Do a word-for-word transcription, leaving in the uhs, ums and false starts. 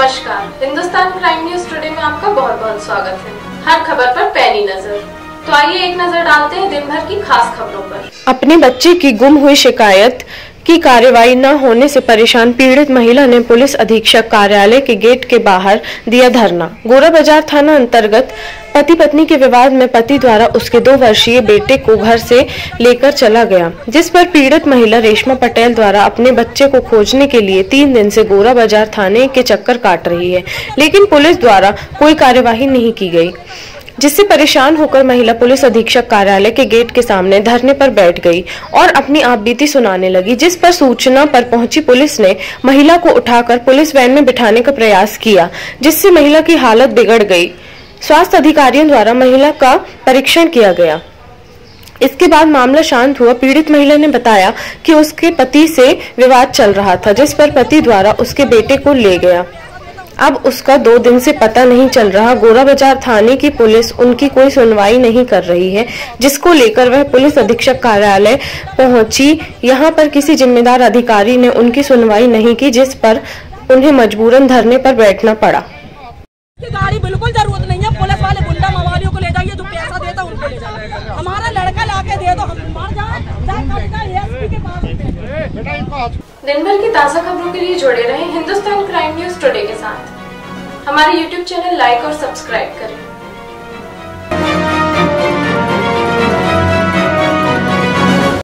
नमस्कार, Hindustan crime news today में आपका बहुत बहुत स्वागत है। हर खबर पर पैनी नजर। तो आइए एक नजर डालते हैं दिन भर की खास खबरों पर। अपने बच्चे की गुम हुई शिकायत की कार्रवाई न होने से परेशान पीड़ित महिला ने पुलिस अधीक्षक कार्यालय के गेट के बाहर दिया धरना। गोरा बाजार थाना अंतर्गत पति पत्नी के विवाद में पति द्वारा उसके दो वर्षीय बेटे को घर से लेकर चला गया, जिस पर पीड़ित महिला रेशमा पटेल द्वारा अपने बच्चे को खोजने के लिए तीन दिन से गोरा बाजार थाने के चक्कर काट रही है, लेकिन पुलिस द्वारा कोई कार्यवाही नहीं की गई, जिससे परेशान होकर महिला पुलिस अधीक्षक कार्यालय के गेट के सामने धरने पर बैठ गई और अपनी आपबीती सुनाने लगी, जिस पर सूचना पर पहुंची पुलिस ने महिला को उठाकर पुलिस वैन में बिठाने का प्रयास किया, जिससे महिला की हालत बिगड़ गई। स्वास्थ्य अधिकारियों द्वारा महिला का परीक्षण किया गया। इसके बाद मामला शांत हुआ। पीड़ित महिला ने बताया कि उसके पति से विवाद चल रहा था, जिस पर पति द्वारा उसके बेटे को ले गया। अब उसका दो दिन से पता नहीं चल रहा। गोरा बाजार थाने की पुलिस उनकी कोई सुनवाई नहीं कर रही है, जिसको लेकर वह पुलिस अधीक्षक कार्यालय पहुंची। यहां पर किसी जिम्मेदार अधिकारी ने उनकी सुनवाई नहीं की, जिस पर उन्हें मजबूरन धरने पर बैठना पड़ा। गाड़ी बिल्कुल जरूरत नहीं है, पुलिस वाले गुंडा मवालियों को ले जाइए, जो पैसा देता उनको ले जाइए। हमारा लड़का लाके दे दो, हम मर जाए, एसपी के पास। दिन भर की ताज़ा खबरों के लिए जुड़े रहें हिंदुस्तान क्राइम न्यूज टुडे के साथ। हमारे यूट्यूब चैनल लाइक और सब्सक्राइब करें।